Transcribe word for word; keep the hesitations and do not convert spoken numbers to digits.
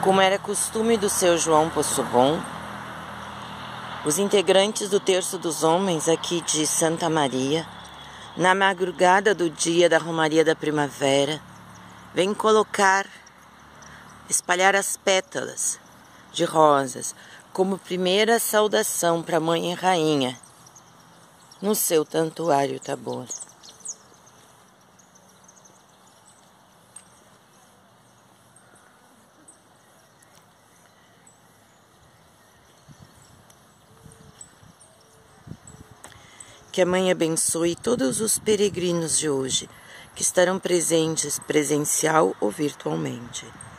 Como era costume do seu João Possobon, os integrantes do Terço dos Homens aqui de Santa Maria, na madrugada do dia da Romaria da Primavera, vêm colocar, espalhar as pétalas de rosas como primeira saudação para a Mãe e Rainha no seu Santuário Tabor. Que a Mãe abençoe todos os peregrinos de hoje, que estarão presentes presencial ou virtualmente.